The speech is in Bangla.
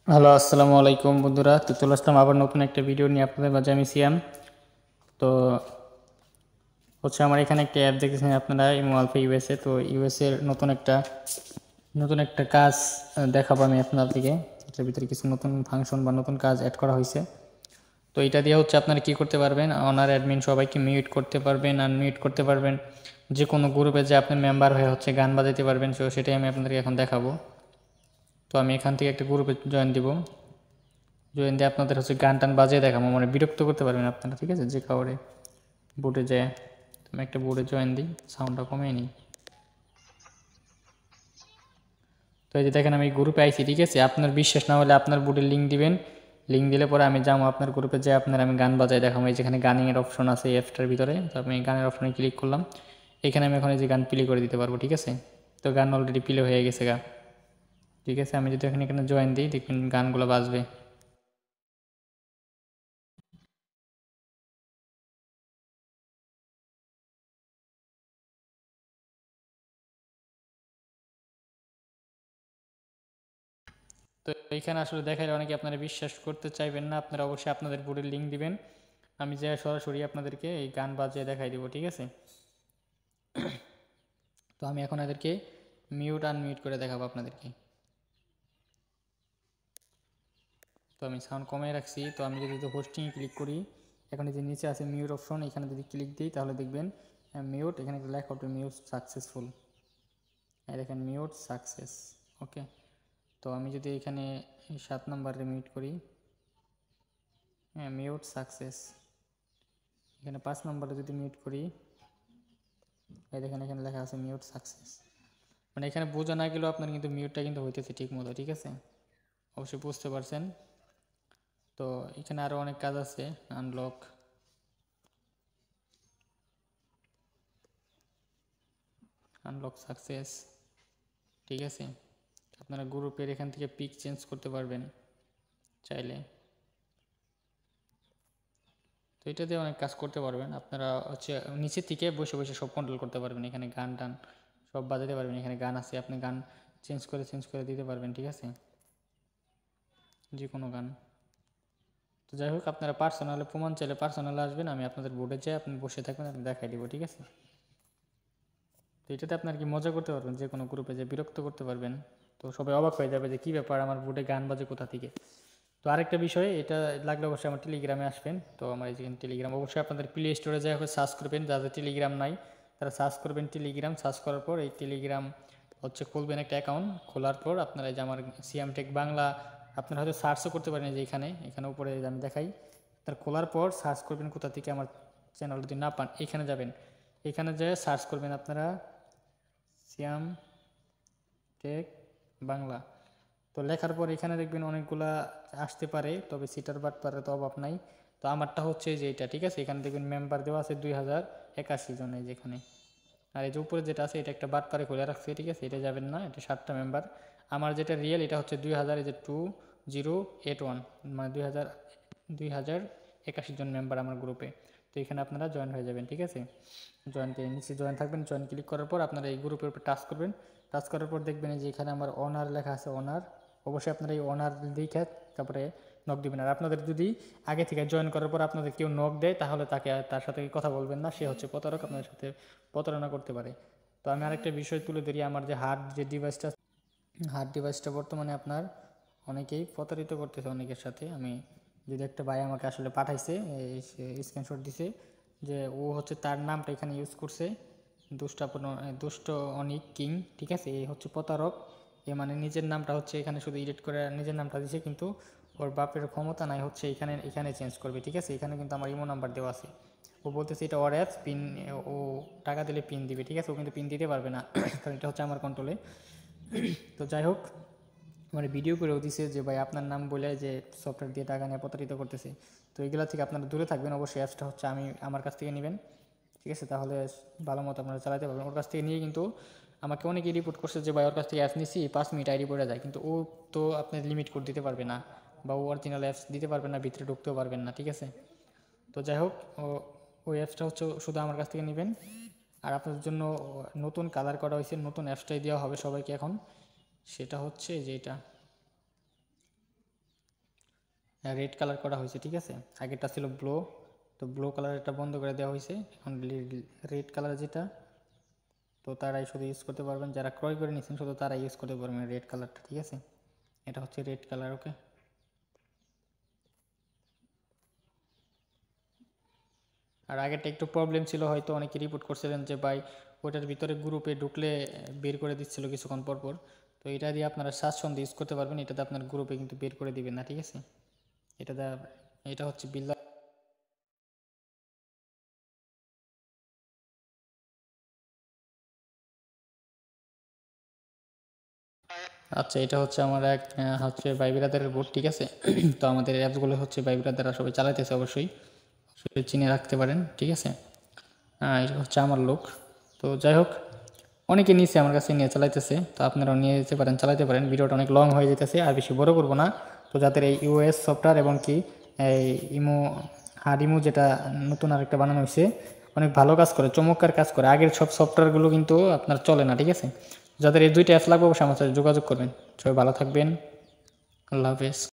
হ্যালো, আসসালামু আলাইকুম বন্ধুরা। তো চলে আসলাম আবার নতুন একটা ভিডিও নিয়ে আপনাদের মাঝে। আমি সিয়াম। তো আমার এখানে একটা অ্যাপ দেখতেছেন আপনারা, ইমো আলফা ইউএসএ। তো ইউএসএর নতুন একটা কাজ দেখাবো আমি আপনাদেরকে। এটার ভিতরে কিছু নতুন ফাংশন বা নতুন কাজ অ্যাড করা হয়েছে। তো এটা দিয়ে আপনারা কি করতে পারবেন, অনার অ্যাডমিন সবাইকে মিউট করতে পারবেন, আনমিউট করতে পারবেন। যে কোনো গ্রুপে যে আপনি মেম্বার হয়ে গান বাজাইতে পারবেন। তো সেটাই আমি আপনাদেরকে এখন দেখাবো। তো আমি এখান থেকে একটা গ্রুপে জয়েন দিব। জয়েন দিয়ে আপনাদের গান টান বাজিয়ে দেখাবো, মানে বিরক্ত করতে পারবেন আপনারা, ঠিক আছে। যে কাউরে বোর্ডে যায়, আমি একটা বোর্ডে জয়েন দিই, সাউন্ডটা কমিয়ে নিই। তো এই যে দেখেন আমি গ্রুপে আইছি, ঠিক আছে। আপনার বিশ্বাস না হলে আপনার বোর্ডে লিঙ্ক দিবেন। লিঙ্ক দিলে পরে আমি যাবো আপনার গ্রুপে, যে আমি গান বাজাই দেখাবো। এই যেখানে গানিংয়ের অপশন আছে এই অ্যাপটার ভিতরে। তো আমি গানের অপশনে ক্লিক করলাম। এখানে আমি এখন এই যে গান প্লে করে দিতে পারবো, ঠিক আছে। তো গান অলরেডি প্লে হয়ে গেছে গা, ঠিক আছে। আমি যদি এখানে জয়েন দিই, দেখবেন গানগুলো বাজবে। তো এইখানে আসলে দেখাইলে অনেকে আপনারা বিশ্বাস করতে চাইবেন না। আপনারা অবশ্যই আপনাদের বোর্ডের লিঙ্ক দিবেন। আমি যে সরাসরি আপনাদেরকে এই গান বাজিয়ে দেখাই দিব, ঠিক আছে। তো আমি এখন এদেরকে মিউট আনমিউট করে দেখাবো আপনাদেরকে। তো আমি সাউন্ড কমিয়ে রাখছি। তো আমি যদি হোস্টিংয়ে ক্লিক করি, এখানে যে নিচে আছে মিউট অপশন, এখানে যদি ক্লিক দিই তাহলে দেখবেন মিউট, এখানে লেখা হবে মিউট সাকসেসফুল। এই দেখেন মিউট সাকসেস। ওকে। তো আমি যদি এখানে 7 নম্বরে মিউট করি, হ্যাঁ মিউট সাকসেস। এখানে 5 নম্বরে যদি মিউট করি, এই দেখেন এখানে লেখা আছে মিউট সাকসেস। মানে এখানে বোঝা না গেলেও আপনার কিন্তু মিউটটা কিন্তু হইতেছে ঠিক মতো, ঠিক আছে। অবশ্যই বুঝতে পারছেন। তো এখানে আরও অনেক কাজ আছে। আনলক, আনলক সাকসেস, ঠিক আছে। আপনারা গ্রুপের এখান থেকে পিক চেঞ্জ করতে পারবেন চাইলে। তো এটা দিয়ে অনেক কাজ করতে পারবেন আপনারা। নিচে থেকে বসে বসে সব কন্ট্রোল করতে পারবেন। এখানে গান টান সব বাজাতে পারবেন। এখানে গান আছে, আপনি গান চেঞ্জ করে দিতে পারবেন, ঠিক আছে। যে কোনো গান। তো যাই হোক, আপনারা পার্সোনালে প্রমাণ চাইলে পার্সোনালে আসবেন, আমি আপনাদের বোর্ডে যাই, আপনি বসে থাকবেন, আমি দেখাই দিব, ঠিক আছে। তো এটাতে আপনার কি মজা করতে পারবেন, যে কোনো গ্রুপে যে বিরক্ত করতে পারবেন। তো সবাই অবাক হয়ে যাবে যে কী ব্যাপার, আমার বোর্ডে গান বাজে কোথা থেকে। তো আরেকটা বিষয়, এটা লাগলে অবশ্যই আমার টেলিগ্রামে আসবেন। তো আমার এই যে টেলিগ্রাম, অবশ্যই আপনাদের প্লে স্টোরে যাই হোক সার্চ করবেন। যাদের টেলিগ্রাম নাই তারা সার্চ করবেন টেলিগ্রাম। সার্চ করার পর এই টেলিগ্রাম খুলবেন একটা অ্যাকাউন্ট। খোলার পর আপনারা এই যে আমার সিয়াম টেক বাংলা, আপনারা হয়তো সার্চও করতে পারেন। যে এখানে উপরে আমি দেখাই। তার খোলার পর সার্চ করবেন কোথা থেকে আমার চ্যানেল যদি না পান, এখানে যাবেন। এখানে যেয়ে সার্চ করবেন আপনারা সিয়াম টেক বাংলা। তো লেখার পর এখানে দেখবেন অনেকগুলা আসতে পারে, তবে সিটার বাট পারে তো অভাব নাই। তো আমারটা হচ্ছে যে এটা, ঠিক আছে। এখানে দেখবেন মেম্বার দেওয়া আছে 2081 জন, এই যেখানে। আর এই যে উপরে যেটা আছে এটা একটা বাট পারে খুলে রাখছে, ঠিক আছে। এটা যাবেন না, এটা 7টা মেম্বার। আমার যেটা রিয়েল এটা হচ্ছে 2000, এই যে 2081, মানে 2081 জন মেম্বার আমার গ্রুপে। তো এখানে আপনারা জয়েন হয়ে যাবেন, ঠিক আছে। নিচে জয়েন থাকবেন। জয়েন ক্লিক করার পর আপনারা এই গ্রুপের উপর টাচ করবেন। টাচ করার পর দেখবেন যে এখানে আমার অনার লেখা আছে, অনার। অবশ্যই আপনারা এই অনার দেখে তারপরে নক দিবেন। আর আপনাদের যদি আগে থেকে জয়েন করার পর আপনাদের কেউ নক দেয়, তাহলে তার সাথে কথা বলবেন না, সে হচ্ছে প্রতারক, আপনাদের সাথে প্রতারণা করতে পারে। তো আমি আরেকটা বিষয় তুলে ধরি, আমার যে হার্ড ডিভাইসটা বর্তমানে আপনার অনেকেই প্রতারিত করতেছে অনেকের সাথে। আমি যদি একটা ভাই আমাকে আসলে পাঠাইছে, স্ক্রিনশট দিছে, যে ও তার নামটা এখানে ইউজ করছে, দুষ্ট অনিক কিং, ঠিক আছে। এই প্রতারক। এ মানে নিজের নামটা এখানে শুধু এডিট করে নিজের নামটা দিছে, কিন্তু ওর বাপের ক্ষমতা নাই এখানে চেঞ্জ করবে, ঠিক আছে। এখানে কিন্তু আমার ইমো নাম্বার দেওয়া আছে। ও বলতেছে এটা ওর অ্যাপস, পিন ও টাকা দিলে পিন দিবে, ঠিক আছে। ও কিন্তু পিন দিতে পারবে না, কারণ এটা আমার কন্ট্রোলে। তো যাই হোক, মানে ভিডিও করেও দিছে যে ভাই আপনার নাম বলে যে সফটওয়্যার দিয়ে টাকা নিয়ে প্রতারিত করতেছে। তো এগুলো থেকে আপনারা দূরে থাকবেন। অবশ্যই অ্যাপসটা আমার কাছ থেকে নেবেন, ঠিক আছে। তাহলে ভালো মতো আপনারা চালাতে পারবেন। ওর কাছ থেকে নিয়ে কিন্তু আমাকে অনেকেই রিপোর্ট করছে যে ভাই ওর কাছ থেকে অ্যাপস নিছি, 5 মিনিট আইডি পড়ে যায়, কিন্তু ও তো আপনার লিমিট কোড দিতে পারবে না, বা ও অরিজিনাল অ্যাপস দিতে পারবেন না, ভিতরে ঢুকতেও পারবেন না, ঠিক আছে। তো যাই হোক, ওই অ্যাপসটা শুধু আমার কাছ থেকে নেবেন। আর আপনাদের জন্য নতুন কালার করা হয়েছে, নতুন অ্যাপসটাই দেওয়া হবে সবাইকে এখন। সেটা হচ্ছে যে রেড কালার করা হয়েছে, ঠিক আছে। আগেরটা ছিল ব্লু, তো ব্লু কালারটা বন্ধ করে দেওয়া হয়েছে, এখন রেড কালার যেটা, তো তারাই শুধু ইউজ করতে পারবেন, যারা ক্রয় করে নিচ্ছেন শুধু তারাই ইউজ করতে পারবেন রেড কালারটা, ঠিক আছে। এটা হচ্ছে রেড কালার, ওকে। আর আগেরটা একটু প্রবলেম ছিল, হয়তো অনেকে রিপোর্ট করছিলেন যে ভাই ওইটার ভিতরে গ্রুপে ঢুকলে বের করে দিচ্ছিল কিছুক্ষণ পর পর। তো এটা দিয়ে আপনারা স্বাচ্ছন্দ্যে ইউজ করতে পারবেন, এটাতে আপনার গ্রুপে কিন্তু বের করে দিবেন না, ঠিক আছে। এটা এটা হচ্ছে বিল্ডার। আচ্ছা, এটা হচ্ছে আমার এক হচ্ছে ভাই ব্রাদারের বোর্ড, ঠিক আছে। তো আমাদের অ্যাপসগুলো হচ্ছে ভাই ব্রাদাররা সবাই চালাইতেছে, অবশ্যই অবশ্যই চিনে রাখতে পারেন, ঠিক আছে। এটা হচ্ছে আমার লোক। তো যাই হোক, অনেকে নিচে আমার কাছে নিয়ে চালাইতেছে, তো আপনারাও নিয়ে যেতে পারেন, চালাতে পারেন। ভিডিওটা অনেক লং হয়ে যেতেছে, আর বেশি বড় করবো না। তো যাদের এই ইউএস সফটওয়্যার এবং কি এই ইমো হার্ড ইমো যেটা নতুন আরেকটা বানানো হয়েছে, অনেক ভালো কাজ করে, চমৎকার কাজ করে। আগের সব সফটওয়্যারগুলো কিন্তু আপনার চলে না, ঠিক আছে। যাদের এই দুইটা অ্যাপস লাগবে অবশ্যই আমার সাথে যোগাযোগ করবেন। সবাই ভালো থাকবেন, আল্লাহ হাফেজ।